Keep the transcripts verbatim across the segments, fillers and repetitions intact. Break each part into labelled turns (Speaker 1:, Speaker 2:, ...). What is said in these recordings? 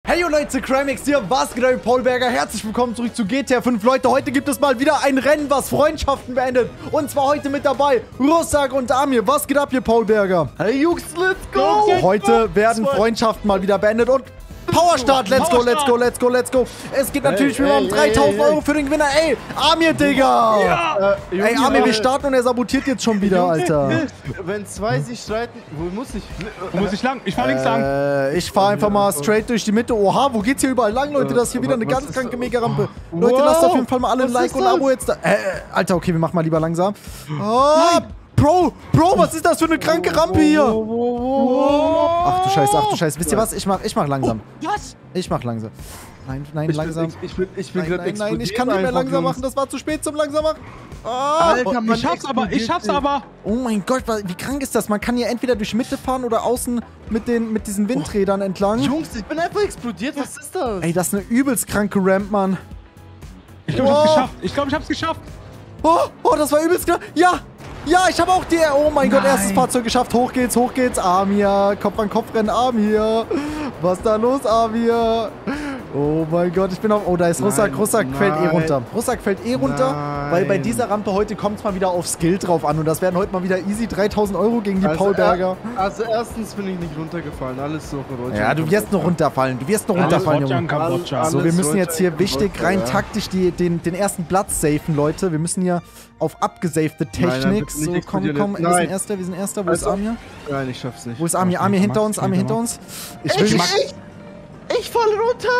Speaker 1: Hey Leute, Crimex hier, was geht euch, Paul Berger, herzlich willkommen zurück zu G T A fünf. Leute, heute gibt es mal wieder ein Rennen, was Freundschaften beendet. Und zwar heute mit dabei Russak und Amir. Was geht ab hier, Paul Berger?
Speaker 2: Hey Jungs, let's go!
Speaker 1: Heute werden Freundschaften mal wieder beendet und Powerstart, let's go, let's go, let's go, let's go. Es geht natürlich wieder um dreitausend Euro für den Gewinner. Ey, Amir, Digga.
Speaker 2: Ja.
Speaker 1: Äh, Ey, Amir, wir starten und er sabotiert jetzt schon wieder, Alter.
Speaker 2: Wenn zwei sich streiten, wo muss ich?
Speaker 3: Wo muss ich lang? Ich fahr links lang.
Speaker 1: Äh, ich fahr einfach mal straight durch die Mitte. Oha, wo geht's hier überall lang, Leute? Das ist hier wieder eine ganz kranke Mega-Rampe. Leute, lasst auf jeden Fall mal alle ein Like und ein Abo jetzt da. Äh, Alter, okay, wir machen mal lieber langsam. Oh, Bro, Bro, was ist das für eine kranke Rampe hier? Ach du Scheiße, ach du Scheiße. Wisst ihr was? Ich mach, ich mach langsam.
Speaker 3: Was?
Speaker 1: Ich mach langsam. Nein, nein,
Speaker 2: Ich
Speaker 1: langsam.
Speaker 2: bin, ich bin, ich bin
Speaker 1: Nein,
Speaker 2: gerade
Speaker 1: nein, nein, ich
Speaker 2: explodiert
Speaker 1: kann nicht mehr
Speaker 2: einfach,
Speaker 1: langsam
Speaker 2: Jungs.
Speaker 1: machen. Das war zu spät zum langsam machen.
Speaker 2: Alter,
Speaker 1: Oh,
Speaker 2: man
Speaker 3: Ich schaff's aber, ich schaff's
Speaker 2: explodiert
Speaker 3: aber.
Speaker 1: oh mein Gott, wie krank ist das? Man kann hier entweder durch Mitte fahren oder außen mit, den, mit diesen Windrädern entlang.
Speaker 2: nicht. Jungs, ich bin einfach explodiert. Was ist das?
Speaker 1: Ey, das ist eine übelst kranke Ramp, Mann.
Speaker 3: Ich glaube, ich
Speaker 1: Wow.
Speaker 3: hab's geschafft. Ich glaube, ich hab's geschafft.
Speaker 1: Oh, oh, das war übelst knapp. Ja, ja, ich habe auch die... Oh mein Gott,
Speaker 3: Nein.
Speaker 1: erstes Fahrzeug geschafft. Hoch geht's, hoch geht's. Amir, Kopf an Kopf rennen, Amir. Was da los, Amir? Oh mein Gott, ich bin auf... Oh, da ist Russak.
Speaker 2: Nein,
Speaker 1: Russak fällt eh
Speaker 2: nein.
Speaker 1: runter. Russak fällt eh runter,
Speaker 2: Nein.
Speaker 1: weil bei dieser Rampe heute kommt es mal wieder auf Skill drauf an. Und das werden heute mal wieder easy dreitausend Euro gegen die
Speaker 2: Also,
Speaker 1: Paul Berger.
Speaker 2: er- Also erstens bin ich nicht runtergefallen. Alles so verrückt.
Speaker 1: Ja, du wirst noch runterfallen. Du wirst noch
Speaker 3: Alles
Speaker 1: runterfallen,
Speaker 3: Roger
Speaker 1: Junge.
Speaker 3: und Kambodscha.
Speaker 2: Alles
Speaker 1: So, wir müssen
Speaker 2: Roger
Speaker 1: jetzt hier
Speaker 2: und
Speaker 1: wichtig
Speaker 2: Kambodscha,
Speaker 1: rein
Speaker 2: ja.
Speaker 1: taktisch die, den, den ersten Platz safen, Leute. Wir müssen hier auf abgesafete
Speaker 2: Nein, nein,
Speaker 1: Technik.
Speaker 2: bitte nicht
Speaker 1: So, komm,
Speaker 2: explodieren
Speaker 1: komm,
Speaker 2: jetzt.
Speaker 1: wir sind
Speaker 2: Nein.
Speaker 1: Erster, wir sind Erster. Wo ist
Speaker 2: Also-
Speaker 1: Amir?
Speaker 2: Nein, ich schaff's nicht.
Speaker 1: Wo ist Amir?
Speaker 3: Max,
Speaker 1: Amir hinter
Speaker 3: Max,
Speaker 1: uns,
Speaker 3: Max,
Speaker 1: Amir hinter
Speaker 3: Max.
Speaker 1: uns. Ich will
Speaker 2: Ich,
Speaker 1: nicht...
Speaker 2: ich, ich fall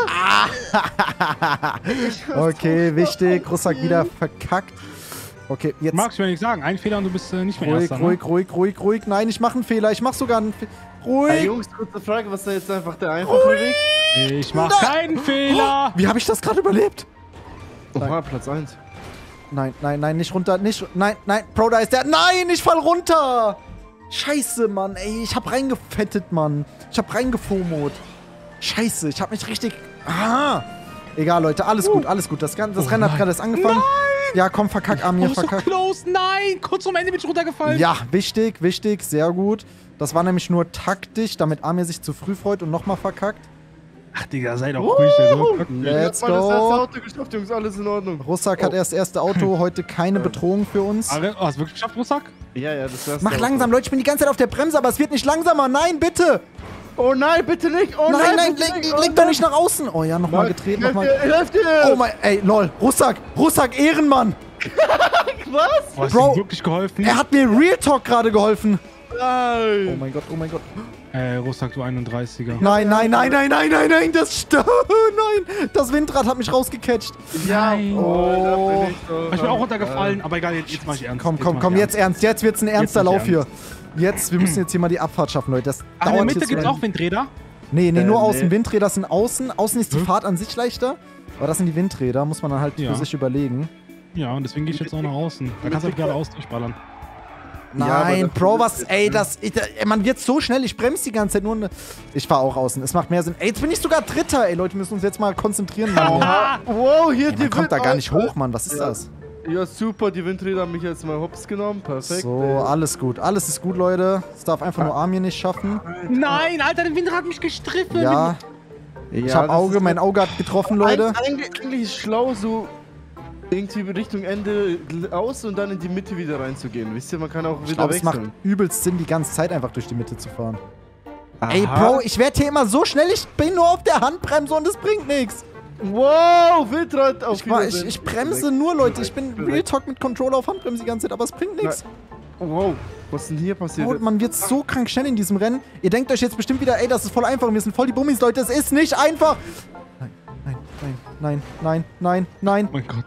Speaker 2: runter!
Speaker 1: Okay, wichtig. Russak wieder verkackt. Okay, jetzt...
Speaker 3: Max, ich will nicht sagen, ein Fehler und du bist äh, nicht mehr
Speaker 1: Ruhig,
Speaker 3: Erster. Ne?
Speaker 1: ruhig, ruhig, ruhig, ruhig. Nein, ich mache einen Fehler. Ich mache sogar einen Fehler.
Speaker 2: Hey
Speaker 1: Ruhig.
Speaker 2: Jungs, kurze Frage, was ist da jetzt einfach der einfache Weg?
Speaker 3: Ich mach keinen Fehler.
Speaker 1: Wie habe ich das gerade überlebt?
Speaker 2: Oha, Platz eins.
Speaker 1: Nein, nein, nein, nicht runter, nicht... Nein, nein, Bro, da ist der... Nein, ich fall runter! Scheiße, Mann, ey, ich hab reingefettet, Mann. Ich hab reingefomot. Scheiße, ich hab mich richtig... Ah! Egal, Leute, alles gut, alles gut. Das, Gan- das
Speaker 3: Oh
Speaker 1: Rennen hat
Speaker 3: nein.
Speaker 1: gerade erst angefangen.
Speaker 3: Nein!
Speaker 1: Ja, komm, verkack, Amir,
Speaker 3: Oh, so
Speaker 1: verkack.
Speaker 3: close. Nein, kurz vorm Ende bin ich runtergefallen.
Speaker 1: Ja, wichtig, wichtig, sehr gut. Das war nämlich nur taktisch, damit Amir sich zu früh freut und nochmal verkackt.
Speaker 3: Ach, Digga, sei doch ruhig. Also.
Speaker 1: Let's
Speaker 2: Ich hab mal das erste
Speaker 1: go.
Speaker 2: Auto geschafft, Jungs, alles in Ordnung.
Speaker 1: Russak hat erst erste Auto, heute keine Bedrohung für uns.
Speaker 3: Aber, oh, hast du wirklich geschafft, Russak?
Speaker 2: Ja, ja, das erste
Speaker 1: Mach
Speaker 2: Auto.
Speaker 1: langsam, Leute, ich bin die ganze Zeit auf der Bremse, aber es wird nicht langsamer. Nein, bitte!
Speaker 2: Oh nein, bitte nicht! Oh
Speaker 1: Nein, nein,
Speaker 2: bitte
Speaker 1: leg,
Speaker 2: nicht. Oh
Speaker 1: leg doch
Speaker 2: nein.
Speaker 1: nicht nach außen. Oh ja, nochmal getreten,
Speaker 2: Helft
Speaker 1: nochmal.
Speaker 2: dir, helft dir!
Speaker 1: Oh mein, ey, lol. Russak, Russak, Ehrenmann.
Speaker 2: Was?
Speaker 3: Oh, hast
Speaker 1: Bro,
Speaker 3: du wirklich geholfen?
Speaker 1: Er hat mir Real Talk gerade geholfen. Oh
Speaker 2: Nein!
Speaker 1: mein Gott, oh mein Gott.
Speaker 3: Äh, Russak, du einunddreißiger.
Speaker 1: Nein, nein, nein, nein, nein, nein, nein, das stimmt. Nein, das Windrad hat mich rausgecatcht.
Speaker 2: Ja,
Speaker 3: Nein.
Speaker 2: oh, da bin ich so.
Speaker 3: Ich bin auch runtergefallen, aber egal, jetzt, jetzt mach ich ernst.
Speaker 1: Komm, komm,
Speaker 3: mach
Speaker 1: komm,
Speaker 3: ich
Speaker 1: jetzt ernst. Jetzt wird's ein ernster
Speaker 3: mach ich
Speaker 1: Lauf hier. Jetzt, wir müssen jetzt hier mal die Abfahrt schaffen, Leute. Das
Speaker 3: Ach, in der
Speaker 1: dauert
Speaker 3: Mitte
Speaker 1: jetzt
Speaker 3: gibt's
Speaker 1: wieder-
Speaker 3: auch Windräder?
Speaker 1: Nee, nee,
Speaker 2: Äh,
Speaker 1: nur
Speaker 2: nee.
Speaker 1: außen. Windräder sind außen. Außen ist die
Speaker 3: Hm?
Speaker 1: Fahrt an sich leichter. Aber das sind die Windräder, muss man dann halt
Speaker 3: Ja.
Speaker 1: für sich überlegen.
Speaker 3: Ja, und deswegen gehe ich jetzt auch nach außen. Da kannst du halt geradeaus durchballern.
Speaker 2: Ja, aber
Speaker 1: Nein,
Speaker 2: das
Speaker 1: Bro,
Speaker 2: ist
Speaker 1: was,
Speaker 2: jetzt,
Speaker 1: ey,
Speaker 2: ne?
Speaker 1: das, ich, da- man wird so schnell, ich bremse die ganze Zeit nur. Ne, ich fahr auch außen, es macht mehr Sinn. Ey, jetzt bin ich sogar Dritter, ey, Leute, wir müssen uns jetzt mal konzentrieren, Mann.
Speaker 3: Ah,
Speaker 2: Wow, hier
Speaker 1: Ey,
Speaker 2: die
Speaker 1: man kommt da
Speaker 2: Wind-
Speaker 1: gar nicht hoch, Mann, was ist
Speaker 2: Ja.
Speaker 1: das?
Speaker 2: Ja, super, die Windräder haben mich jetzt mal hops genommen. Perfekt.
Speaker 1: So, alles gut, alles ist gut, Leute. Es darf einfach nur Amir nicht schaffen.
Speaker 3: nein, Alter, der Windrad hat mich gestriffen.
Speaker 1: Ja,
Speaker 2: Ja,
Speaker 1: ich hab
Speaker 2: das
Speaker 1: Auge,
Speaker 2: ist-
Speaker 1: mein Auge hat getroffen, Leute.
Speaker 2: Eig eigentlich, eigentlich ist schlau, so irgendwie Richtung Ende aus und dann in die Mitte wieder reinzugehen. Wisst ihr, man kann auch
Speaker 1: Ich
Speaker 2: wieder
Speaker 1: glaube, es macht
Speaker 2: wechseln.
Speaker 1: übelst Sinn, die ganze Zeit einfach durch die Mitte zu fahren.
Speaker 2: Aha.
Speaker 1: Ey, Bro, ich werde hier immer so schnell, ich bin nur auf der Handbremse und es bringt nichts.
Speaker 2: Wow, Windrad auf
Speaker 1: Ich, war- ich,
Speaker 2: Wiedersehen.
Speaker 1: ich bremse nur, Leute. Ich bin Real Talk mit Controller auf Handbremse die ganze Zeit, aber es bringt nichts.
Speaker 2: Wow, was ist denn hier passiert?
Speaker 1: Oh, man wird so krank schnell in diesem Rennen. Ihr denkt euch jetzt bestimmt wieder, ey, das ist voll einfach. Und wir sind voll die Bummis, Leute. Es ist nicht einfach. Nein, nein, nein, nein, nein, nein, nein.
Speaker 3: Oh mein Gott.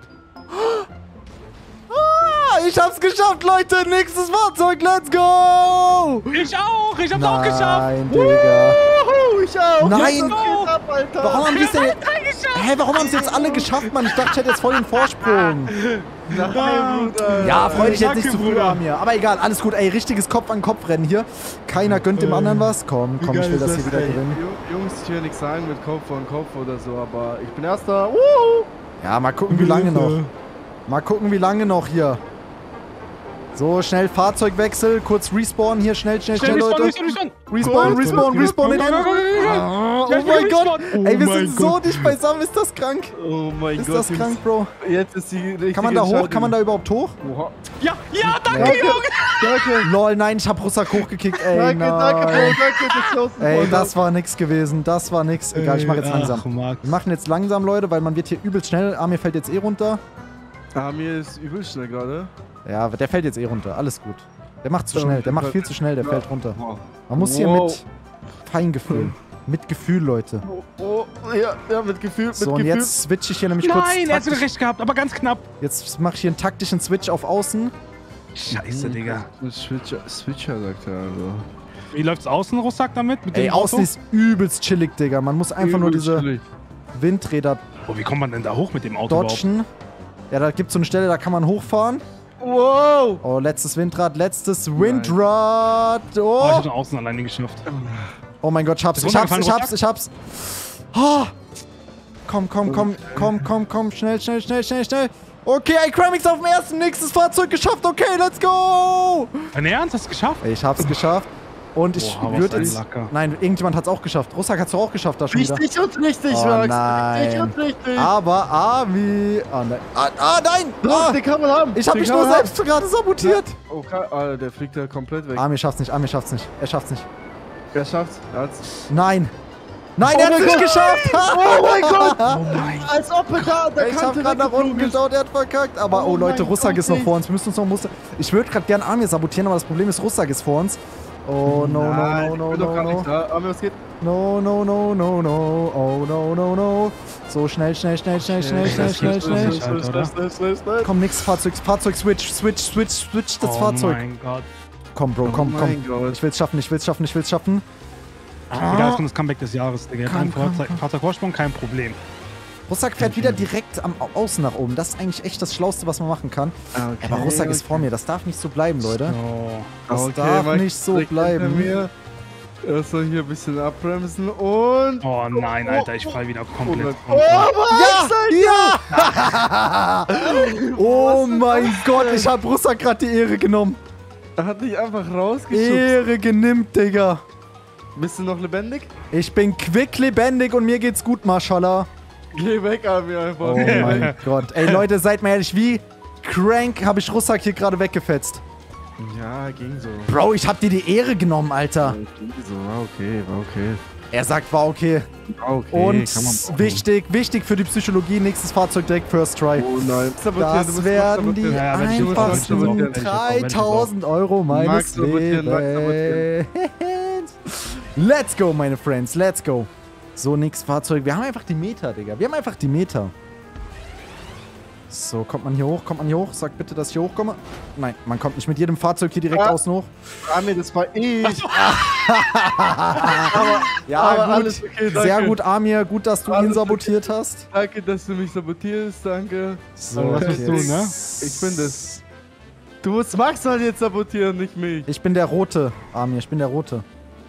Speaker 1: Ah, ich hab's geschafft, Leute. Nächstes Fahrzeug, let's go.
Speaker 3: Ich auch, ich hab's auch geschafft.
Speaker 1: Nein, Digga.
Speaker 2: Wuhu, ich auch!
Speaker 1: Nein.
Speaker 2: Jetzt geht's ab, Alter!
Speaker 1: Warum haben die es denn...
Speaker 3: geschafft.
Speaker 1: Hä, warum haben sie jetzt alle geschafft, Mann? Ich dachte, ich hätte jetzt voll den Vorsprung.
Speaker 2: Nein, Bruder!
Speaker 1: Ja, freu dich jetzt nicht zu
Speaker 3: Danke,
Speaker 1: früh
Speaker 3: Bruder.
Speaker 1: an mir. Aber egal, alles gut. Ey, richtiges Kopf-an-Kopf-Rennen hier. Keiner gönnt dem anderen was. Komm, komm, ich
Speaker 3: geil
Speaker 1: will
Speaker 3: ist
Speaker 1: das
Speaker 3: das
Speaker 1: hier wieder
Speaker 2: Ey,
Speaker 1: gewinnen.
Speaker 2: Ju- Jungs, ich will nichts sagen mit Kopf an Kopf oder so, aber ich bin Erster. Wuhu!
Speaker 1: Ja, mal gucken, wie lange noch. Mal gucken, wie lange noch hier. So, schnell Fahrzeugwechsel, kurz Respawn hier, schnell, schnell, schnell,
Speaker 3: Schnell,
Speaker 1: Leute.
Speaker 3: respawn, respawn, respawn.
Speaker 1: Respawn, respawn, respawn in den...
Speaker 3: Go, go, go, go, go.
Speaker 1: Ah, Oh mein Gott.
Speaker 3: Oh
Speaker 1: Ey, wir
Speaker 3: mein
Speaker 1: sind so
Speaker 3: Gott.
Speaker 1: dicht beisammen. Ist das krank?
Speaker 2: Oh mein
Speaker 1: Ist
Speaker 2: Gott.
Speaker 1: das
Speaker 2: Jungs.
Speaker 1: krank, Bro?
Speaker 2: Jetzt ist die richtige
Speaker 1: Kann man da hoch?
Speaker 2: Entscheidung.
Speaker 1: Kann man da überhaupt hoch?
Speaker 2: Oha.
Speaker 3: Ja, ja, danke,
Speaker 2: Danke.
Speaker 3: Junge.
Speaker 2: Danke.
Speaker 1: Lol, nein, ich hab Russak hochgekickt. Ey,
Speaker 2: Danke,
Speaker 1: nein.
Speaker 2: danke, Bro. Danke, das Close
Speaker 1: Ey, das war nix gewesen. Das war nix. Egal, ich mach jetzt
Speaker 3: Ach,
Speaker 1: langsam.
Speaker 3: Max.
Speaker 1: Wir machen jetzt langsam, Leute, weil man wird hier übelst schnell. Amir fällt jetzt eh runter.
Speaker 2: Amir ist übel schnell gerade.
Speaker 1: Ja, der fällt jetzt eh runter. Alles gut. Der macht zu
Speaker 2: Ja,
Speaker 1: schnell. Der macht
Speaker 2: ja.
Speaker 1: viel zu schnell. Der
Speaker 2: Ja.
Speaker 1: fällt runter.
Speaker 2: Wow.
Speaker 1: Man muss hier
Speaker 2: Wow.
Speaker 1: mit Feingefühl. Mit Gefühl, Leute.
Speaker 2: Oh, oh, ja, ja, mit Gefühl, mit
Speaker 1: So, und
Speaker 2: Gefühl.
Speaker 1: jetzt switche ich hier nämlich kurz.
Speaker 3: Nein, er hat sogar
Speaker 1: taktisch-
Speaker 3: recht gehabt, aber ganz knapp.
Speaker 1: Jetzt mache ich hier einen taktischen Switch auf Außen.
Speaker 3: Scheiße, Digga.
Speaker 2: Switcher, Switcher, sagt er also.
Speaker 3: Wie läuft's außen, Russack, damit? Mit
Speaker 1: Ey,
Speaker 3: dem
Speaker 1: Außen
Speaker 3: Auto?
Speaker 1: ist übelst chillig, Digga. Man muss einfach nur
Speaker 2: Übel
Speaker 1: diese
Speaker 2: chillig.
Speaker 1: Windräder
Speaker 3: Oh, wie kommt man denn da hoch mit dem Auto überhaupt?
Speaker 1: dodgen. Ja, da gibt es so eine Stelle, da kann man hochfahren.
Speaker 2: Wow!
Speaker 1: Oh, letztes Windrad, letztes Windrad.
Speaker 3: Oh, ich
Speaker 1: Oh,
Speaker 3: hab den Außen alleine geschafft.
Speaker 1: oh mein Gott, ich hab's,
Speaker 3: Bist
Speaker 1: ich hab's, ich
Speaker 3: runtergefallen,
Speaker 1: hab's, ich hab's. Oh. Komm, komm, komm, komm, komm, komm, schnell, schnell, schnell, schnell, schnell. Okay, ey, Cramix auf dem ersten, nächstes Fahrzeug geschafft. Okay, let's go.
Speaker 3: Dein Ernst? Hast du es geschafft?
Speaker 1: Ey, ich hab's geschafft. Und ich
Speaker 3: Boah, was
Speaker 1: würde
Speaker 3: ein
Speaker 1: jetzt...
Speaker 3: Lacker.
Speaker 1: Nein, irgendjemand hat's auch geschafft. Russak hat's doch auch geschafft da schon wieder.
Speaker 2: Richtig und richtig,
Speaker 1: Oh,
Speaker 2: Max.
Speaker 1: nein.
Speaker 2: Richtig und richtig.
Speaker 1: Aber Ami... Ah, nein. Ah, ah nein!
Speaker 2: Ah,
Speaker 1: Ah,
Speaker 2: den kann man haben.
Speaker 1: ich hab
Speaker 2: den
Speaker 1: mich
Speaker 2: kann
Speaker 1: nur
Speaker 2: man
Speaker 1: selbst gerade sabotiert.
Speaker 2: haben. Okay, ah, der fliegt ja komplett weg.
Speaker 1: Ami schafft's nicht, Ami schafft's nicht. Er schafft's nicht.
Speaker 2: Er schafft's. Er hat's.
Speaker 1: Nein! Nein,
Speaker 2: Oh
Speaker 1: er hat's
Speaker 2: mein
Speaker 1: nicht
Speaker 2: Gott.
Speaker 1: geschafft!
Speaker 2: Oh mein Gott!
Speaker 3: Oh mein
Speaker 2: Als ob er da der
Speaker 1: Ich hab
Speaker 2: Kante
Speaker 1: gerade nach unten
Speaker 2: weggeflogen ist.
Speaker 1: geschaut, er hat verkackt. Aber, oh,
Speaker 2: Oh
Speaker 1: Leute,
Speaker 2: mein
Speaker 1: Russak
Speaker 2: Gott,
Speaker 1: ist noch
Speaker 2: ey.
Speaker 1: vor uns. Wir müssen uns noch... Muster. Ich würde gerade gerne Ami sabotieren, aber das Problem ist, Russak ist vor uns. Oh, no,
Speaker 2: Nein,
Speaker 1: no, no,
Speaker 2: ich bin
Speaker 1: no,
Speaker 2: doch gar
Speaker 1: no,
Speaker 2: nicht
Speaker 1: no.
Speaker 2: da. Aber was geht?
Speaker 1: No, no, no, no, no. Oh, no, no, no. So, schnell, schnell, schnell, schnell, schnell, schnell, schnell, schnell.
Speaker 3: schnell. Alter, oder?
Speaker 2: schnell, schnell, schnell.
Speaker 1: Komm, nix, Fahrzeug, Fahrzeug, switch, switch, switch, switch das
Speaker 3: oh
Speaker 1: Fahrzeug.
Speaker 3: mein Gott.
Speaker 1: Komm, Bro, komm,
Speaker 2: Oh
Speaker 1: komm.
Speaker 2: mein Gott.
Speaker 1: Ich will's schaffen, ich will's schaffen, ich will's schaffen.
Speaker 3: Digga, das kommt das Comeback des Jahres, Digga.
Speaker 1: Komm,
Speaker 3: Ein
Speaker 1: komm,
Speaker 3: Fahrzeug-
Speaker 1: komm.
Speaker 3: Fahrzeugvorsprung, kein Problem.
Speaker 1: Russak fährt wieder direkt am Au- Außen nach oben. Das ist eigentlich echt das Schlauste, was man machen kann.
Speaker 2: Okay,
Speaker 1: Aber Russak ist
Speaker 2: okay.
Speaker 1: vor mir. Das darf nicht so bleiben, Leute.
Speaker 3: So.
Speaker 1: Das
Speaker 2: Okay,
Speaker 1: darf
Speaker 2: Max
Speaker 1: nicht so
Speaker 2: direkt hinter
Speaker 1: bleiben.
Speaker 2: mir. Er soll hier ein bisschen abbremsen und...
Speaker 3: Oh nein, Alter, ich fall wieder komplett
Speaker 2: Oh,
Speaker 3: runter.
Speaker 2: Max!
Speaker 1: Ja! Ja! Oh mein Gott, ich hab Russak gerade die Ehre genommen.
Speaker 2: Er hat dich einfach rausgeschubst.
Speaker 1: Ehre genimmt, Digga.
Speaker 2: Bist du noch lebendig?
Speaker 1: Ich bin quicklebendig und mir geht's gut, Mashallah.
Speaker 2: Geh weg, Ami, einfach.
Speaker 1: Oh mein Gott. Ey, Leute, seid mal ehrlich, wie crank habe ich Russak hier gerade weggefetzt.
Speaker 2: Ja, ging so.
Speaker 1: Bro, ich hab dir die Ehre genommen, Alter.
Speaker 2: Ging so, war okay, war okay.
Speaker 1: Er sagt, war okay.
Speaker 2: War okay,
Speaker 1: Und
Speaker 2: kann man machen.
Speaker 1: wichtig, wichtig für die Psychologie, nächstes Fahrzeug direkt First Try.
Speaker 2: Oh nein.
Speaker 1: Das werden die
Speaker 3: Ja, ja, wenn ich muss
Speaker 1: einfachsten
Speaker 3: sabotieren, wenn ich muss auch, wenn ich muss auch.
Speaker 1: dreitausend Euro meines
Speaker 2: Max sabotieren, Max
Speaker 1: Lebens. Let's go, meine Friends, let's go. So, nix Fahrzeug. Wir haben einfach die Meter, Digga. Wir haben einfach die Meter. So, kommt man hier hoch? Kommt man hier hoch? Sag bitte, dass ich hier hochkomme. Nein, man kommt nicht mit jedem Fahrzeug hier direkt
Speaker 2: Ah.
Speaker 1: außen hoch.
Speaker 2: Ami, das war ich.
Speaker 1: Ja,
Speaker 2: Aber
Speaker 1: gut.
Speaker 2: alles okay, danke.
Speaker 1: Sehr gut, Amir. Gut, dass du
Speaker 2: Alles
Speaker 1: ihn
Speaker 2: okay.
Speaker 1: sabotiert hast.
Speaker 2: Danke, dass du mich sabotierst, danke.
Speaker 1: So,
Speaker 3: was bist du,
Speaker 1: jetzt-
Speaker 3: ne?
Speaker 2: Ich bin das. Du musst Max halt jetzt sabotieren, nicht mich.
Speaker 1: Ich bin der Rote, Amir. Ich bin der Rote.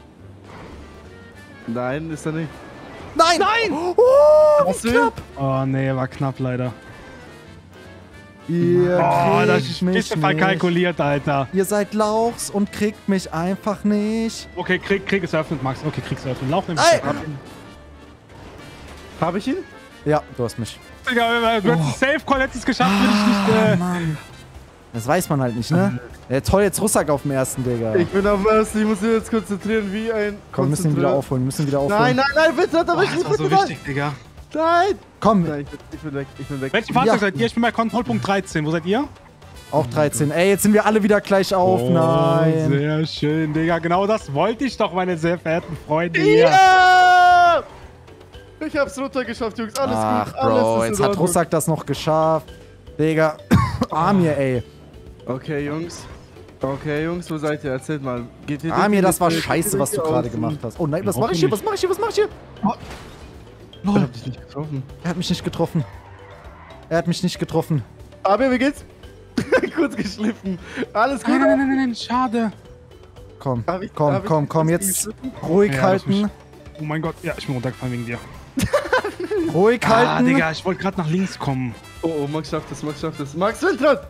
Speaker 2: Nein, ist er nicht.
Speaker 1: Nein! Nein! Oh,
Speaker 2: Was
Speaker 1: wie
Speaker 2: will?
Speaker 1: knapp!
Speaker 3: Oh nee, war knapp leider.
Speaker 1: Ihr
Speaker 3: Oh, das
Speaker 1: kriegt
Speaker 3: ist ein
Speaker 1: mich
Speaker 3: bisschen
Speaker 1: nicht.
Speaker 3: verkalkuliert, Alter.
Speaker 1: Ihr seid Lauchs und kriegt mich einfach nicht.
Speaker 3: Okay, Krieg, Krieg ist eröffnet, Max. Okay, Krieg ist eröffnet. Lauf nämlich.
Speaker 1: Ey!
Speaker 2: Hab ich ihn?
Speaker 1: Ja, du hast mich.
Speaker 3: Digga, du hättest Safe Call hättest es geschafft, würde ich nicht.
Speaker 1: Oh,
Speaker 3: Äh,
Speaker 1: Mann. Das weiß man halt nicht, ne? Ja, toll, jetzt Russak auf dem ersten, Digga.
Speaker 2: Ich bin auf erst, ich muss mich jetzt konzentrieren wie ein.
Speaker 1: Komm, wir müssen ihn wieder
Speaker 2: Konzentrier-
Speaker 1: aufholen, wir müssen ihn wieder aufholen.
Speaker 2: Nein, nein, nein, bitte, da
Speaker 3: oh,
Speaker 2: bin ich
Speaker 3: das
Speaker 2: nicht
Speaker 3: war so
Speaker 2: bitte, nein.
Speaker 3: wichtig, Digga.
Speaker 2: Nein!
Speaker 1: Komm,
Speaker 2: Nein, ich bin, ich bin weg, ich bin weg.
Speaker 3: Welche Fahrzeug
Speaker 1: Ja.
Speaker 3: seid ihr? Ich bin bei Kontrollpunkt dreizehn. Wo seid ihr?
Speaker 1: auch dreizehn. Ey, jetzt sind wir alle wieder gleich auf.
Speaker 3: Oh,
Speaker 1: Nein.
Speaker 3: sehr schön, Digga. Genau das wollte ich doch, meine sehr verehrten Freunde hier.
Speaker 2: Ja! Ich hab's runtergeschafft, Jungs. Alles
Speaker 1: Ach,
Speaker 2: gut. Alles
Speaker 1: Bro,
Speaker 2: ist in
Speaker 1: jetzt hat
Speaker 2: Ordnung.
Speaker 1: Russak das noch geschafft. Digga. Amir, ey.
Speaker 2: Okay, Jungs. Okay, Jungs, wo seid ihr? Erzählt mal. Geht ihr
Speaker 1: Amir, das war
Speaker 2: geht ihr
Speaker 1: scheiße, was du
Speaker 2: außen?
Speaker 1: gerade gemacht hast. Oh nein, was
Speaker 3: Auch
Speaker 1: mache ich hier?
Speaker 3: nicht.
Speaker 1: Was mache ich hier? Was mache ich hier?
Speaker 2: Ich hab dich nicht getroffen.
Speaker 1: Er hat mich nicht getroffen. Er hat mich nicht getroffen.
Speaker 2: Aber wie geht's? Kurz geschliffen. Alles gut.
Speaker 3: Nein, nein, nein, nein, nein, schade.
Speaker 1: Komm,
Speaker 2: Hab ich-
Speaker 1: komm,
Speaker 2: hab ich
Speaker 1: komm, komm,
Speaker 2: kurz
Speaker 1: jetzt
Speaker 2: geschliffen?
Speaker 1: ruhig
Speaker 3: Ja, das
Speaker 1: halten.
Speaker 3: Oh mein Gott, ja, ich bin runtergefallen wegen dir.
Speaker 1: Ruhig
Speaker 3: Ah,
Speaker 1: halten.
Speaker 3: Digga, ich wollte gerade nach links kommen.
Speaker 2: Oh, oh, Max schafft das, Max schafft das. Max Windrad!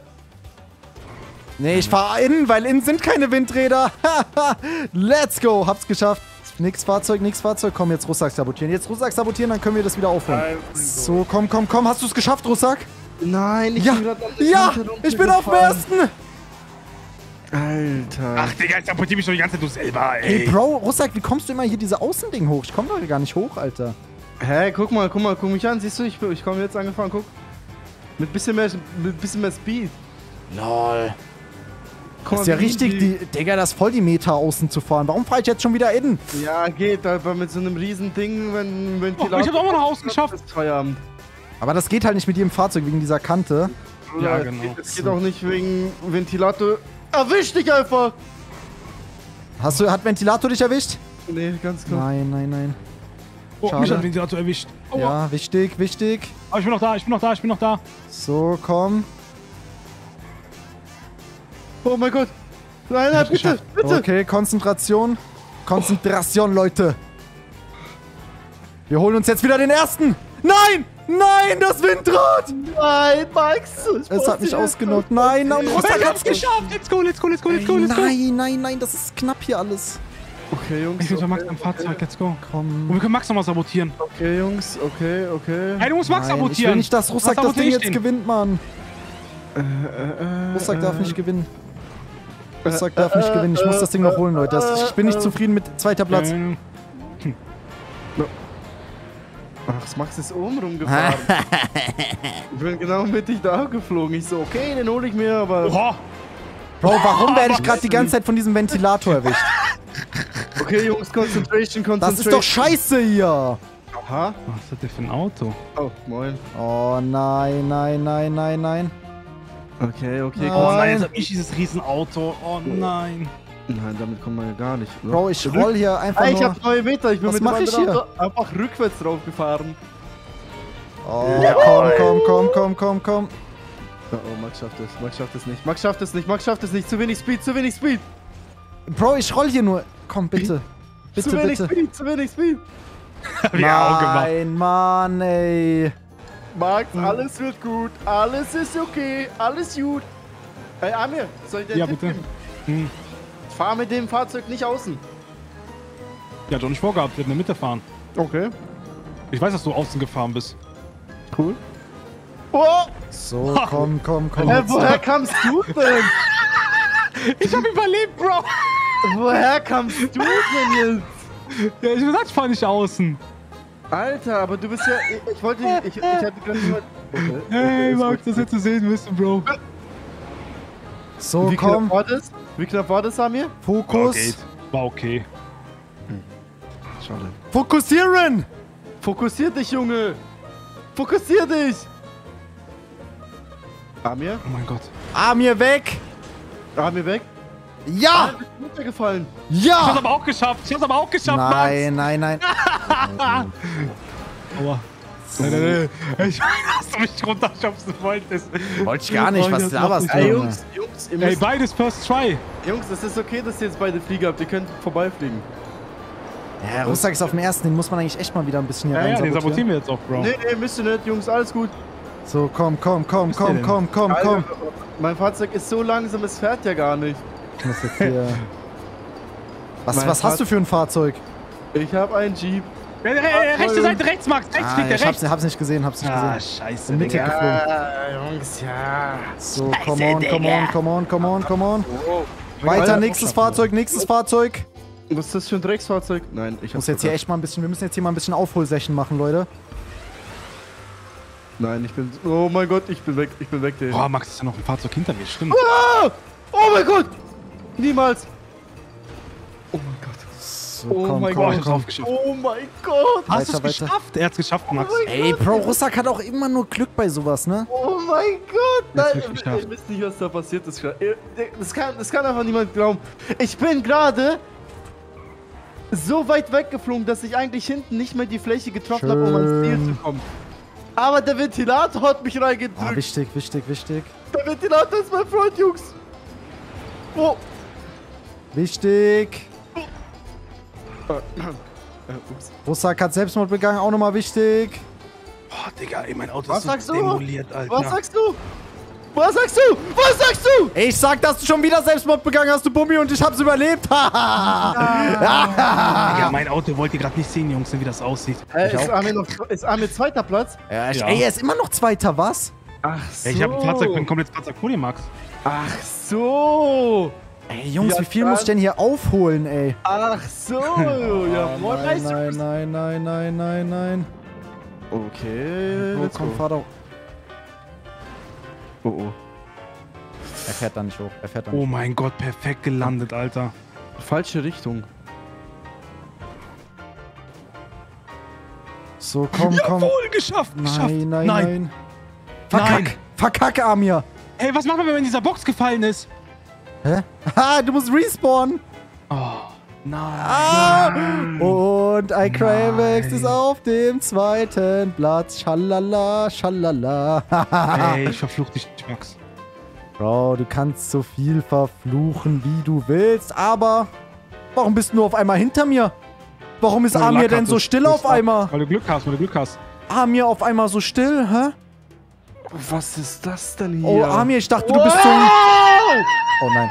Speaker 1: Nee, ich fahr innen, weil innen sind keine Windräder. Let's go, hab's geschafft. Nix Fahrzeug, nix Fahrzeug. Komm, jetzt Rucksack sabotieren. Jetzt Rucksack sabotieren, dann können wir das wieder aufholen. So, komm, komm, komm. Hast du es geschafft, Rucksack?
Speaker 2: Nein, ich
Speaker 1: Ja,
Speaker 2: bin gerade an der
Speaker 1: ja,
Speaker 2: Kante
Speaker 1: ich bin auf dem
Speaker 2: runtergefallen.
Speaker 1: ersten.
Speaker 2: Alter.
Speaker 3: Ach, Digga, ich sabotiere mich doch die ganze Zeit, du selber, ey.
Speaker 1: Hey, Bro, Rucksack, wie kommst du immer hier diese Außending hoch? Ich komm doch hier gar nicht hoch, Alter.
Speaker 2: Hä, hey, guck mal, guck mal, guck mich an. Siehst du, ich, ich komme jetzt angefahren, guck. Mit bisschen mehr, mit bisschen mehr Speed.
Speaker 1: Lol.
Speaker 2: Guck
Speaker 1: Das ist ja
Speaker 2: wie-
Speaker 1: richtig,
Speaker 2: wie-
Speaker 1: die, Digga, das ist voll die Meta außen zu fahren. Warum fahre ich jetzt schon wieder in?
Speaker 2: Ja, geht, aber mit so einem riesen Ding, wenn wenn
Speaker 3: Oh, ich hab's auch mal nach außen geschafft.
Speaker 2: ist Feierabend.
Speaker 1: Aber das geht halt nicht mit jedem Fahrzeug wegen dieser Kante.
Speaker 3: Ja,
Speaker 2: Es
Speaker 3: genau.
Speaker 2: geht- Es geht auch nicht wegen Ventilator. Erwisch dich einfach!
Speaker 1: Hast du, hat Ventilator dich erwischt?
Speaker 2: Nee, ganz klar.
Speaker 1: Nein, nein, nein.
Speaker 3: Oh,
Speaker 1: Schade.
Speaker 3: mich hat den Ventilator erwischt. Oh,
Speaker 1: Ja, wichtig, wichtig.
Speaker 3: aber ich bin noch da, ich bin noch da, ich bin noch da.
Speaker 1: So, komm.
Speaker 2: Oh mein Gott! Nein, nein, bitte,
Speaker 3: geschafft.
Speaker 2: bitte!
Speaker 1: Okay, Konzentration. Konzentration, Leute. Wir holen uns jetzt wieder den ersten. Nein! Nein, das Windrad!
Speaker 2: Nein, Max!
Speaker 1: Es hat mich ausgenockt. Nein, und Rucksack
Speaker 3: Ich
Speaker 1: hat's
Speaker 3: hab's geschafft. Let's go, let's go, let's go, let's go, let's go.
Speaker 1: Nein, nein, nein, das ist knapp hier alles.
Speaker 2: Okay, Jungs.
Speaker 3: Ich bin schon Max
Speaker 2: okay,
Speaker 3: am Fahrzeug, let's go. Und
Speaker 1: Komm.
Speaker 3: wir können Max nochmal sabotieren.
Speaker 2: Okay, Jungs, okay, okay.
Speaker 3: Hey, du musst Max
Speaker 1: Nein, ich
Speaker 3: sabotieren.
Speaker 1: will nicht, dass Rucksack
Speaker 3: Was
Speaker 1: das Ding
Speaker 3: sabotiere ich
Speaker 1: jetzt
Speaker 3: denn?
Speaker 1: gewinnt, Mann.
Speaker 2: Äh, äh,
Speaker 1: Rucksack
Speaker 2: äh,
Speaker 1: darf nicht gewinnen. Rucksack darf nicht gewinnen. Ich muss das Ding noch holen, Leute. Das, ich bin nicht zufrieden mit zweiter Platz.
Speaker 3: Ähm,
Speaker 2: Ach, Max ist oben rumgefahren. Ich bin genau mittig da geflogen. Ich so, okay, den hole ich mir, aber...
Speaker 3: Oha.
Speaker 1: Bro, warum werde ich gerade die ganze Zeit von diesem Ventilator erwischt?
Speaker 2: Okay, Jungs, Concentration, Concentration.
Speaker 1: Das ist doch scheiße hier.
Speaker 2: Aha.
Speaker 3: Was ist das denn für ein Auto?
Speaker 2: Oh, moin.
Speaker 1: Oh nein, nein, nein, nein, nein.
Speaker 2: Okay, okay.
Speaker 1: Ja.
Speaker 3: Oh
Speaker 2: komm.
Speaker 3: nein, jetzt hab ich dieses Riesenauto. Oh nein.
Speaker 2: Nein, damit kommt man ja gar nicht.
Speaker 1: Bro, ich roll hier einfach
Speaker 2: Ah, ich
Speaker 1: nur...
Speaker 2: hab neue Meter. Ich bin
Speaker 1: Was
Speaker 2: mit
Speaker 1: mach
Speaker 2: dem
Speaker 1: ich
Speaker 2: anderen
Speaker 1: hier?
Speaker 2: Auto einfach rückwärts drauf gefahren.
Speaker 1: Oh, komm, komm, komm, komm, komm, komm.
Speaker 2: Oh, oh, Max schafft es. Max schafft es nicht. Max schafft es nicht. Max schafft es nicht. Zu wenig Speed, zu wenig Speed.
Speaker 1: Bro, ich roll hier nur... Komm, bitte. Bitte,
Speaker 2: zu wenig
Speaker 1: bitte.
Speaker 2: Speed, zu wenig Speed.
Speaker 3: Hab ich auch gemacht.
Speaker 1: Nein, Mann, ey.
Speaker 2: Max, alles wird gut. Alles ist okay. Alles gut. Ey, Amir, soll ich dir
Speaker 3: Ja,
Speaker 2: einen Tipp
Speaker 3: bitte.
Speaker 2: geben?
Speaker 3: Hm.
Speaker 2: Fahr mit dem Fahrzeug nicht außen.
Speaker 3: Ja, doch nicht vorgehabt, wir werden in der Mitte fahren.
Speaker 2: Okay.
Speaker 3: Ich weiß, dass du außen gefahren bist.
Speaker 2: Cool. Oh!
Speaker 1: So, komm, komm, komm.
Speaker 2: Hä,
Speaker 1: jetzt.
Speaker 2: woher kamst du denn?
Speaker 3: Ich hab überlebt, Bro.
Speaker 2: Woher kamst du denn jetzt?
Speaker 3: Ja, ich hab gesagt, ich fahr nicht außen.
Speaker 2: Alter, aber du bist ja... Ich, ich wollte... Ich, ich hatte gerade nur... Okay.
Speaker 3: Hey,
Speaker 2: ist
Speaker 3: Max,
Speaker 2: gut.
Speaker 3: das hättest du sehen müssen, Bro.
Speaker 1: So,
Speaker 2: Wie
Speaker 1: komm.
Speaker 2: knapp war das? Wie knapp war das, Amir?
Speaker 1: Fokus.
Speaker 3: War okay.
Speaker 2: Schade.
Speaker 1: Fokussieren!
Speaker 2: Fokussier dich, Junge! Fokussier dich! Amir?
Speaker 3: Oh mein Gott.
Speaker 1: Amir weg!
Speaker 2: Amir weg?
Speaker 1: Ja!
Speaker 2: Amir ist runtergefallen.
Speaker 3: Ich hab's
Speaker 1: Ja!
Speaker 3: aber auch geschafft. Ich hab's aber auch geschafft,
Speaker 1: Nein, nein, nein.
Speaker 3: Max. Aua. Nein, nein, nein. Ich weiß, dass du mich runterschubsen wolltest.
Speaker 1: Wollte ich gar nicht, was laberst du?
Speaker 2: Ey,
Speaker 1: Junge?
Speaker 2: Jungs, Jungs, ihr
Speaker 3: Ey,
Speaker 2: müsst,
Speaker 3: beides First Try.
Speaker 2: Jungs, es ist okay, dass ihr jetzt beide Flieger habt. Ihr könnt vorbeifliegen.
Speaker 1: Ja, Rucksack ist auf dem ersten, den muss man eigentlich echt mal wieder ein bisschen hier
Speaker 3: Ja,
Speaker 1: rein
Speaker 3: ja, den
Speaker 1: sabotieren.
Speaker 3: sabotieren wir jetzt auch, Bro.
Speaker 2: Nee, nee, müsst ihr nicht, Jungs, alles gut.
Speaker 1: So, komm, komm, komm,
Speaker 3: Wo ist der
Speaker 1: komm,
Speaker 3: denn?
Speaker 1: komm, komm,
Speaker 2: Alter,
Speaker 1: komm.
Speaker 2: mein Fahrzeug ist so langsam, es fährt ja gar nicht.
Speaker 1: Ich muss jetzt hier... Was,
Speaker 2: Mein
Speaker 1: was hast du für ein Fahrzeug?
Speaker 2: Ich habe einen Jeep.
Speaker 3: Äh, äh, äh, rechte Seite, rechts, Max. Rechts
Speaker 1: Ah,
Speaker 3: fliegt der
Speaker 1: ich hab's,
Speaker 3: rechts.
Speaker 1: hab's nicht gesehen, hab's nicht
Speaker 3: Ah,
Speaker 1: gesehen.
Speaker 3: scheiße,
Speaker 1: In Mitte
Speaker 3: Digga.
Speaker 1: geflogen.
Speaker 2: Ja, Jungs, ja.
Speaker 1: So, come on, come on, come on, come on, come on. Weiter,
Speaker 2: Alter,
Speaker 1: nächstes Fahrzeug, nächstes Fahrzeug.
Speaker 2: Was ist das für ein Drecksfahrzeug? Nein, ich
Speaker 1: Ich muss
Speaker 2: hab's
Speaker 1: jetzt hier
Speaker 2: verkackt.
Speaker 1: echt mal ein bisschen, wir müssen jetzt hier mal ein bisschen Aufholsession machen, Leute.
Speaker 2: Nein, ich bin... Oh mein Gott, ich bin weg, ich bin weg, der.
Speaker 3: Boah, Max, ist ja noch ein Fahrzeug hinter mir, stimmt.
Speaker 2: Ah! Oh mein Gott! Niemals! Oh mein Gott.
Speaker 1: So,
Speaker 2: Oh
Speaker 1: komm,
Speaker 2: mein
Speaker 1: komm,
Speaker 3: Boah,
Speaker 2: Gott.
Speaker 3: ich hab's
Speaker 1: komm.
Speaker 3: aufgeschafft.
Speaker 2: Oh mein Gott!
Speaker 3: Hast du
Speaker 1: Weiter,
Speaker 3: es
Speaker 1: weiter.
Speaker 3: geschafft? Er hat's geschafft, Max.
Speaker 1: Ey, Bro, Rucksack hat auch immer nur Glück bei sowas, ne?
Speaker 2: Oh mein Gott!
Speaker 3: Jetzt
Speaker 2: Nein,
Speaker 3: wirklich
Speaker 2: ihr,
Speaker 3: geschafft.
Speaker 2: ihr wisst nicht, was da passiert ist. Ihr- Das kann, das kann einfach niemand glauben. Ich bin gerade so weit weggeflogen, dass ich eigentlich hinten nicht mehr die Fläche getroffen habe, um ans Ziel
Speaker 1: Schön.
Speaker 2: zu kommen. Aber der Ventilator hat mich
Speaker 1: Ah,
Speaker 2: reingedrückt.
Speaker 1: wichtig, wichtig, wichtig.
Speaker 2: Der Ventilator ist mein Freund, Jungs. Oh.
Speaker 1: Wichtig.
Speaker 2: Äh, äh, ups.
Speaker 1: Rucksack hat Selbstmord begangen, auch nochmal wichtig.
Speaker 3: Boah, Digga, ey, mein Auto
Speaker 2: Was
Speaker 3: ist so
Speaker 2: sagst du?
Speaker 3: demoliert, Alter.
Speaker 2: Was sagst du? Was sagst du? Was sagst du?
Speaker 1: Ich sag, dass du schon wieder Selbstmord begangen hast, du Bummi, und ich hab's überlebt.
Speaker 3: Ja, mein Auto wollt ihr gerade nicht sehen, Jungs, wie das aussieht.
Speaker 2: Äh, ist, Amir noch, ist Amir zweiter Platz?
Speaker 1: Ja, ich,
Speaker 3: Ja.
Speaker 1: Ey, er ist immer noch Zweiter, was?
Speaker 2: Ach so.
Speaker 3: Ja, ich hab ein Fahrzeug, bin komplett Fahrzeug vor dir, Max.
Speaker 2: Ach so.
Speaker 1: Ey, Jungs,
Speaker 2: Ja,
Speaker 1: wie viel
Speaker 2: dann-
Speaker 1: muss ich denn hier aufholen, ey?
Speaker 2: Ach so. Ja, moin,
Speaker 1: Nein,
Speaker 2: weißt du.
Speaker 1: nein, nein, nein, nein, nein, nein.
Speaker 2: Okay,
Speaker 1: Oh,
Speaker 2: let's
Speaker 1: komm,
Speaker 2: go.
Speaker 1: fahr doch.
Speaker 2: Oh, oh.
Speaker 1: Er fährt da nicht hoch, er fährt da nicht
Speaker 3: Oh mein Gott, perfekt gelandet, Alter.
Speaker 2: Falsche Richtung.
Speaker 1: So, komm, komm.
Speaker 3: Jawohl, geschafft, geschafft.
Speaker 1: Nein, nein,
Speaker 3: nein.
Speaker 1: nein. Verkack,
Speaker 3: Nein.
Speaker 1: verkack, Amir.
Speaker 3: Hey, was machen wir, wenn man in dieser Box gefallen ist?
Speaker 1: Hä? Ha, du musst respawnen.
Speaker 3: Oh, nein.
Speaker 1: Ah! Und iCravex
Speaker 3: Nein.
Speaker 1: ist auf dem zweiten Platz. Schalala, schalala.
Speaker 3: Ey, ich verfluch dich, Max.
Speaker 1: Bro, du kannst so viel verfluchen, wie du willst, aber warum bist du nur auf einmal hinter mir? Warum ist
Speaker 3: Weil du
Speaker 1: Amir
Speaker 3: Lack
Speaker 1: denn so
Speaker 3: hattest.
Speaker 1: still
Speaker 3: Du
Speaker 1: auf
Speaker 3: bist-
Speaker 1: einmal?
Speaker 3: Weil du Glück hast, weil du Glück hast.
Speaker 1: Amir auf einmal so still, hä?
Speaker 2: Was ist das denn hier?
Speaker 1: Oh, Amir, ich dachte, du bist so ein... Oh nein.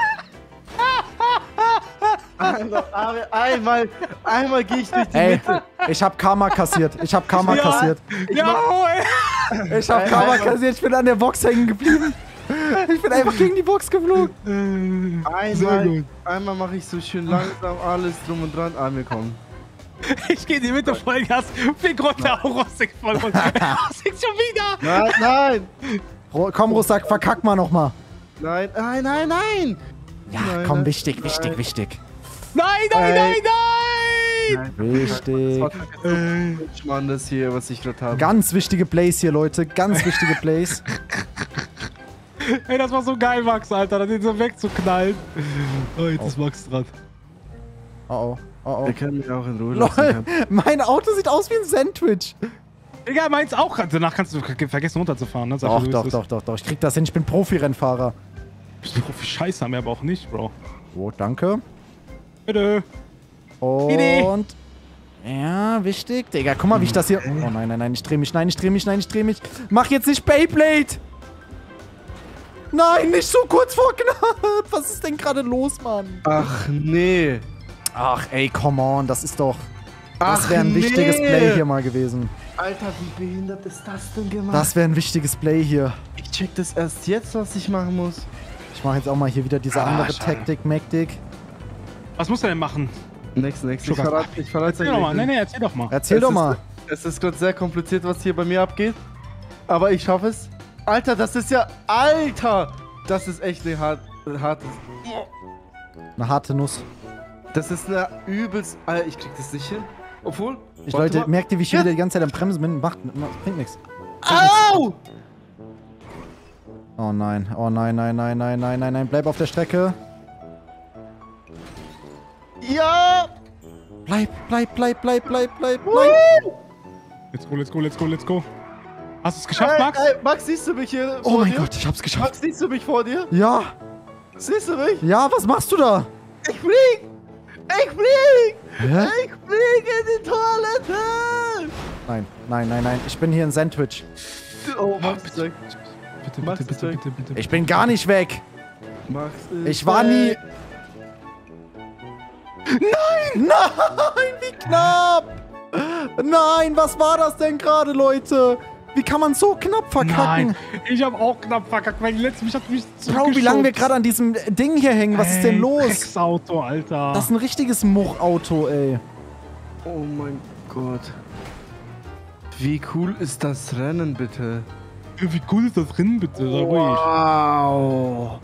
Speaker 2: Einmal, einmal, einmal, einmal gehe ich durch die
Speaker 1: Ey,
Speaker 2: Mitte.
Speaker 1: ich hab Karma kassiert. Ich hab Karma
Speaker 3: Ja.
Speaker 1: kassiert.
Speaker 3: Jawohl!
Speaker 1: Ich hab
Speaker 2: Ey,
Speaker 1: Karma
Speaker 2: einmal-
Speaker 1: kassiert. Ich bin an der Box hängen geblieben. Ich bin einfach gegen die Box geflogen.
Speaker 3: Sehr
Speaker 2: Einmal,
Speaker 3: gut.
Speaker 2: einmal mache ich so schön langsam alles drum und dran. Amir, komm.
Speaker 3: Ich geh in die Mitte Vollgas, flieg runter, oh, Rossig voll runter. Rossig schon wieder!
Speaker 2: Nein, nein,
Speaker 1: Ro- Komm, Russak, verkack mal nochmal.
Speaker 2: nein, nein, nein, nein.
Speaker 1: Ja,
Speaker 2: Nein,
Speaker 1: komm,
Speaker 2: nein,
Speaker 1: wichtig,
Speaker 2: nein.
Speaker 1: wichtig, wichtig.
Speaker 3: Nein, nein,
Speaker 2: Ey.
Speaker 3: nein, nein!
Speaker 1: Wichtig.
Speaker 2: Das war so Mann, das hier, was ich gerade habe.
Speaker 1: Ganz wichtige Plays hier, Leute. Ganz wichtige Plays.
Speaker 3: Ey, das war so geil, Max, Alter, den so wegzuknallen. Oh, jetzt ist Max dran.
Speaker 1: Oh oh. Oh
Speaker 2: Er
Speaker 1: oh.
Speaker 2: kann mich auch in Ruhe
Speaker 1: Lol,
Speaker 2: lassen.
Speaker 1: mein Auto sieht aus wie ein Sandwich.
Speaker 3: Egal, meins auch. Danach kannst du vergessen runterzufahren, ne? Sag
Speaker 1: Doch,
Speaker 3: mir, wie
Speaker 1: doch,
Speaker 3: es ist.
Speaker 1: doch, doch, doch. Ich krieg das hin. Ich bin Profi-Rennfahrer.
Speaker 3: Bist du Profi? Scheiße, haben wir aber auch nicht, Bro.
Speaker 1: Oh, danke.
Speaker 3: Bitte.
Speaker 1: Und... Ja, wichtig. Digga, guck mal, wie ich das hier... Oh nein, nein, nein, ich dreh mich. Nein, ich dreh mich, nein, ich dreh mich. Mach jetzt nicht Beyblade! Nein, nicht so kurz vor knapp. Was ist denn gerade los, Mann?
Speaker 2: Ach, nee.
Speaker 1: Ach, ey, come on. Das ist doch... Das
Speaker 2: Ach,
Speaker 1: wäre ein wichtiges
Speaker 2: nee.
Speaker 1: Play hier mal gewesen.
Speaker 2: Alter, wie behindert ist das denn gemacht?
Speaker 1: Das wäre ein wichtiges Play hier.
Speaker 2: Ich check das erst jetzt, was ich machen muss.
Speaker 1: Ich mache jetzt auch mal hier wieder diese
Speaker 3: Ah,
Speaker 1: andere
Speaker 3: schade.
Speaker 1: Taktik, Mektik.
Speaker 3: Was muss er denn machen?
Speaker 2: Nix, nix. Ich
Speaker 3: Sugar.
Speaker 2: verrate, ich verrate
Speaker 3: Erzähl doch mal. Nee, nee, erzähl doch mal.
Speaker 1: Erzähl
Speaker 2: Es
Speaker 1: doch
Speaker 2: ist-
Speaker 1: mal.
Speaker 2: Es ist gerade sehr kompliziert, was hier bei mir abgeht. Aber ich schaffe es. Alter, das ist ja... Alter! Das ist echt eine hart, harte...
Speaker 1: Eine harte Nuss.
Speaker 2: Das ist eine übelst... Alter, ich krieg das nicht hin. Obwohl...
Speaker 1: Ich,
Speaker 2: warte
Speaker 1: Leute,
Speaker 2: mal.
Speaker 1: merkt ihr, wie ich hier
Speaker 2: Ja.
Speaker 1: wieder die ganze Zeit am Bremsen bin? Macht, macht bringt nichts.
Speaker 2: Au!
Speaker 1: Oh nein, oh nein, nein, nein, nein, nein, nein, nein. Bleib auf der Strecke.
Speaker 2: Ja!
Speaker 1: Bleib, bleib, bleib, bleib, bleib, bleib, bleib.
Speaker 3: Let's go, let's go, let's go, let's go. Hast du es geschafft,
Speaker 2: Ey,
Speaker 3: Max?
Speaker 2: ey, Max, siehst du mich hier
Speaker 1: Oh
Speaker 2: vor
Speaker 1: mein
Speaker 2: dir?
Speaker 1: Gott, ich hab's geschafft.
Speaker 2: Max, siehst du mich vor dir?
Speaker 1: Ja,
Speaker 2: Siehst du mich?
Speaker 1: ja, was machst du da?
Speaker 2: Ich flieg! Ich flieg!
Speaker 1: Hä?
Speaker 2: Ich flieg in die Toilette!
Speaker 1: Nein, nein, nein, nein. Ich bin hier ein Sandwich.
Speaker 2: Oh, Max ist weg.
Speaker 3: Bitte,
Speaker 2: Max
Speaker 3: bitte,
Speaker 2: ist
Speaker 3: bitte,
Speaker 2: weg.
Speaker 3: bitte, bitte.
Speaker 1: Ich bin gar nicht weg.
Speaker 2: Max ist
Speaker 1: Ich war nie...
Speaker 2: weg.
Speaker 1: Nein! Nein, wie knapp! Nein, was war das denn gerade, Leute? Wie kann man so knapp verkacken?
Speaker 3: Nein, ich hab auch knapp verkackt, weil letztes mich hat mich
Speaker 1: Bro, wie lange wir gerade an diesem Ding hier hängen? Was ist denn los?
Speaker 3: Auto, Alter.
Speaker 1: Das ist ein richtiges Muchauto, ey.
Speaker 2: Oh mein Gott. Wie cool ist das Rennen, bitte?
Speaker 3: Wie cool ist das drin, bitte? Sei ruhig.
Speaker 2: Wow.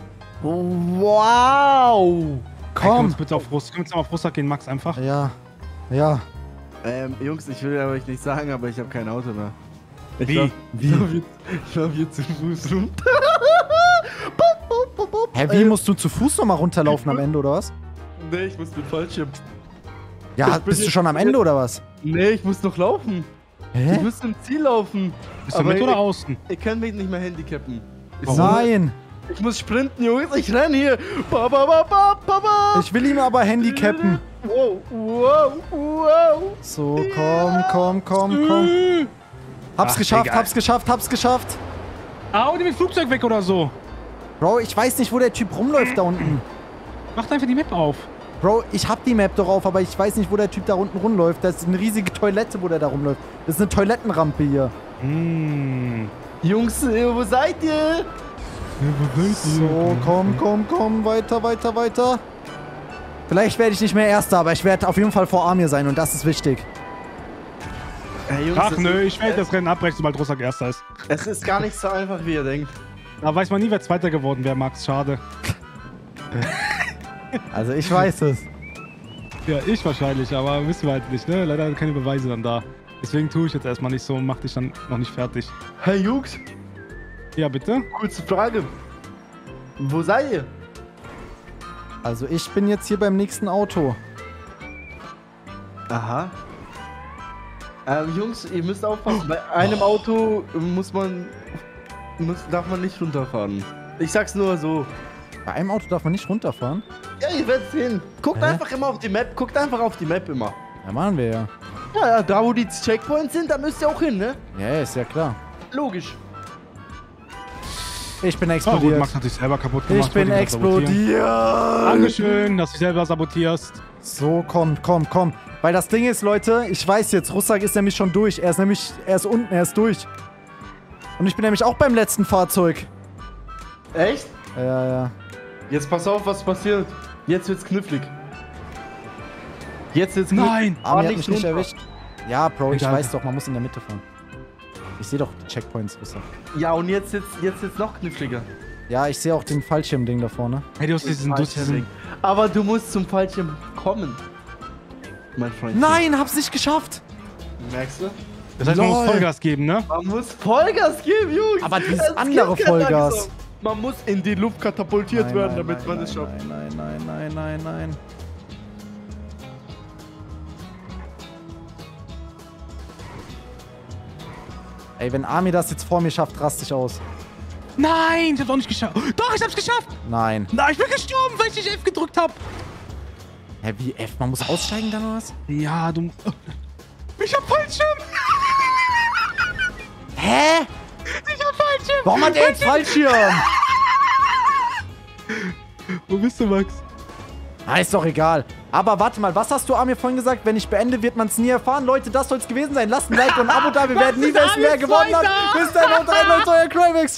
Speaker 2: Wow.
Speaker 3: Ey,
Speaker 1: Komm.
Speaker 3: uns bitte auf Frust. Können wir jetzt mal auf Frust gehen, Max, einfach?
Speaker 1: Ja, ja.
Speaker 2: Ähm, Jungs, ich will euch nicht sagen, aber ich habe kein Auto mehr. Ich
Speaker 3: Wie?
Speaker 2: Lauf,
Speaker 1: Wie?
Speaker 2: Ich laufe jetzt, ich lauf jetzt zu Fuß rum.
Speaker 1: Hä, wie musst du zu Fuß nochmal runterlaufen am Ende, oder was?
Speaker 2: Nee, ich muss mit Fallschirm.
Speaker 1: Ja,
Speaker 2: Ich bin
Speaker 1: bist du
Speaker 2: jetzt-
Speaker 1: schon am Ende, oder was?
Speaker 2: Nee, ich muss noch laufen. Ich
Speaker 1: Hä?
Speaker 2: muss zum Ziel laufen.
Speaker 3: Bist du
Speaker 2: Aber
Speaker 3: mit oder
Speaker 2: ich-
Speaker 3: außen?
Speaker 2: Ich kann mich nicht mehr handicappen. Ich,
Speaker 3: Warum?
Speaker 1: Nein,
Speaker 2: ich muss sprinten, Jungs. Ich renn hier. Ba, ba, ba, ba, ba, ba.
Speaker 1: ich will ihn aber handicappen.
Speaker 2: Wow, wow, wow.
Speaker 1: So, komm, komm, komm, komm. Hab's
Speaker 3: Ach,
Speaker 1: geschafft,
Speaker 3: egal.
Speaker 1: hab's geschafft, hab's geschafft.
Speaker 3: Ah, hau dir mit dem Flugzeug weg oder so.
Speaker 1: Bro, ich weiß nicht, wo der Typ rumläuft da unten.
Speaker 3: Mach einfach die Map auf.
Speaker 1: Bro, ich hab die Map doch auf, aber ich weiß nicht, wo der Typ da unten rumläuft. Das ist eine riesige Toilette, wo der da rumläuft. Das ist eine Toilettenrampe hier.
Speaker 3: Hm.
Speaker 2: Jungs, äh, wo seid ihr?
Speaker 1: So, komm, komm, komm, weiter, weiter, weiter. Vielleicht werde ich nicht mehr Erster, aber ich werde auf jeden Fall vor Amir sein und das ist wichtig.
Speaker 2: Hey, Jungs,
Speaker 3: Ach
Speaker 2: das
Speaker 3: nö,
Speaker 2: ist-
Speaker 3: ich werde das Rennen abbrechen, sobald Rusak Erster ist.
Speaker 2: Es ist gar nicht so einfach, wie ihr denkt.
Speaker 3: Da weiß man nie, wer Zweiter geworden wäre, Max. Schade.
Speaker 1: Also ich weiß es.
Speaker 3: Ja, ich wahrscheinlich, aber wissen wir halt nicht, ne? Leider keine Beweise dann da. Deswegen tue ich jetzt erstmal nicht so und mach dich dann noch nicht fertig.
Speaker 2: Hey, Jungs,
Speaker 3: Ja, bitte?
Speaker 2: kurze Frage. Wo seid ihr?
Speaker 1: Also ich bin jetzt hier beim nächsten Auto.
Speaker 2: Aha. Ähm, Jungs, ihr müsst aufpassen. Bei einem Auto muss man, muss, darf man nicht runterfahren. Ich sag's nur so.
Speaker 1: Bei einem Auto darf man nicht runterfahren.
Speaker 2: Ja, ihr werdet sehen. Guckt
Speaker 1: Hä?
Speaker 2: einfach immer auf die Map. Guckt einfach auf die Map immer.
Speaker 1: Ja, machen wir ja.
Speaker 2: Ja, ja, da wo die Checkpoints sind, da müsst ihr auch hin, ne?
Speaker 1: Ja, ist ja klar.
Speaker 2: Logisch.
Speaker 1: Ich bin
Speaker 3: Oh, gut,
Speaker 1: explodiert.
Speaker 3: Max hat sich selber kaputt gemacht.
Speaker 1: Ich bin
Speaker 3: wollte ihn gerade sabotieren.
Speaker 1: explodiert.
Speaker 3: Dankeschön, dass du dich selber sabotierst.
Speaker 1: So, komm, komm, komm. Weil das Ding ist, Leute, ich weiß jetzt, Rusak ist nämlich schon durch. Er ist nämlich, er ist unten, er ist durch. Und ich bin nämlich auch beim letzten Fahrzeug.
Speaker 2: Echt?
Speaker 1: Ja, ja, ja.
Speaker 2: Jetzt pass auf, was passiert. Jetzt wird's knifflig. Jetzt wird's knifflig.
Speaker 3: Nein!
Speaker 1: Armin
Speaker 2: Fahr
Speaker 1: hat mich nicht
Speaker 2: runter.
Speaker 1: erwischt. Ja, Bro, ich
Speaker 3: Egal.
Speaker 1: weiß doch, man muss in der Mitte fahren. Ich sehe doch die Checkpoints, Rusak.
Speaker 2: Ja, und jetzt jetzt jetzt jetzt noch kniffliger.
Speaker 1: Ja, ich sehe auch den Fallschirmding da vorne.
Speaker 3: Hey, du hast diesen, du hast diesen...
Speaker 2: Aber du musst zum Fallschirm kommen. Mein Freund.
Speaker 1: Nein, hab's nicht geschafft.
Speaker 2: Merkst du?
Speaker 3: Das heißt, man muss
Speaker 1: Lol.
Speaker 3: Vollgas geben, ne?
Speaker 2: Man muss Vollgas geben, Jungs.
Speaker 1: Aber dieses
Speaker 2: Es
Speaker 1: andere
Speaker 2: gibt kein
Speaker 1: Vollgas.
Speaker 2: langsam. Man muss in die Luft katapultiert
Speaker 1: Nein,
Speaker 2: werden,
Speaker 1: nein,
Speaker 2: damit
Speaker 1: nein,
Speaker 2: man
Speaker 1: nein,
Speaker 2: es schafft.
Speaker 1: Nein, nein, nein, nein, nein, nein. Ey, wenn Armin das jetzt vor mir schafft, raste ich aus.
Speaker 3: Nein, ich hab's auch nicht geschafft. Doch, ich hab's geschafft!
Speaker 1: Nein.
Speaker 3: Nein, ich bin gestorben, weil ich nicht F gedrückt hab.
Speaker 1: Hä, wie F? Man muss aussteigen dann oder was?
Speaker 3: Ja, du... Ich hab Fallschirm!
Speaker 1: Hä?
Speaker 3: Ich hab Fallschirm!
Speaker 1: Warum hat er jetzt Fallschirm?
Speaker 3: Wo bist du, Max?
Speaker 1: Ah, ist doch egal. Aber warte mal, was hast du Armin vorhin gesagt? Wenn ich beende, wird man es nie erfahren. Leute, das soll es gewesen sein. Lasst ein Like und ein Abo da. Wir
Speaker 3: Was
Speaker 1: werden nie
Speaker 3: ist
Speaker 1: wissen, wer
Speaker 3: Armin
Speaker 1: gewonnen hat.
Speaker 3: Zweiter?
Speaker 1: Bis dann, und rein, Leute, euer Crimex.